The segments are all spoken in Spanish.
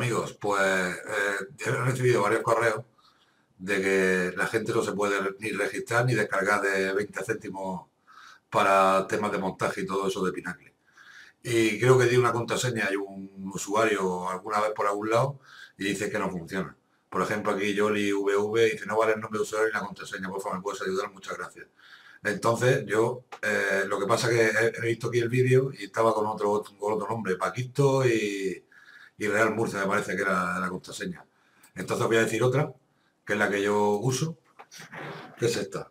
amigos, pues he recibido varios correos de que la gente no se puede ni registrar ni descargar de 20 céntimos para temas de montaje y todo eso de Pinacle. Y creo que di una contraseña y un usuario alguna vez por algún lado y dice que no funciona. Por ejemplo, aquí Yoli VV dice no vale el nombre de usuario y la contraseña, por favor, me puedes ayudar, muchas gracias. Entonces, yo, lo que pasa es que he visto aquí el vídeo y estaba con otro nombre, Paquito y Real Murcia, me parece que era la contraseña. Entonces voy a decir otra, que es la que yo uso, que es esta.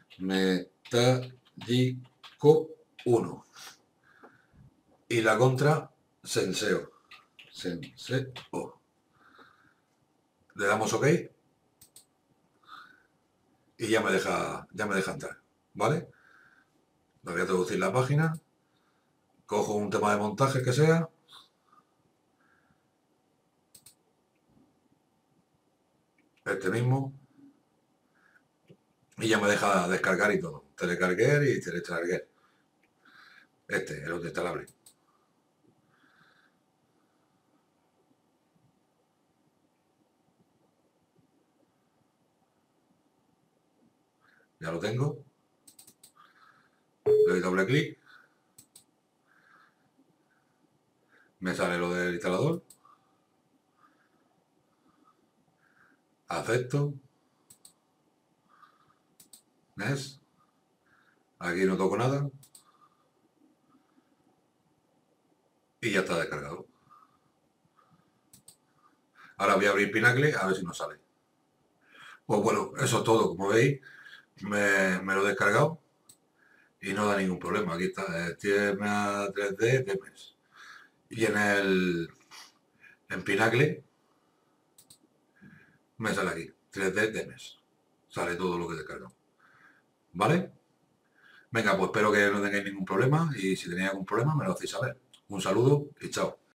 Metallico 1. Y la contra, Senseo. Senseo. Le damos OK y ya me deja entrar. ¿Vale? Le voy a traducir la página. Cojo un tema de montaje que sea. Este mismo. Y ya me deja descargar y todo. Telecarguer y telecarguer. El otro instalable. Ya lo tengo. Le doy doble clic. Me sale lo del instalador. Acepto. Next. Aquí no toco nada. Y ya está descargado. Ahora voy a abrir Pinacle a ver si nos sale. Pues bueno, eso es todo. Como veis, me lo he descargado y no da ningún problema. Aquí está, TMA 3D Demes. Y en Pinacle me sale aquí, 3D Demes. Sale todo lo que he descargado. ¿Vale? Venga, pues espero que no tengáis ningún problema y si tenéis algún problema me lo hacéis saber. Un saludo y chao.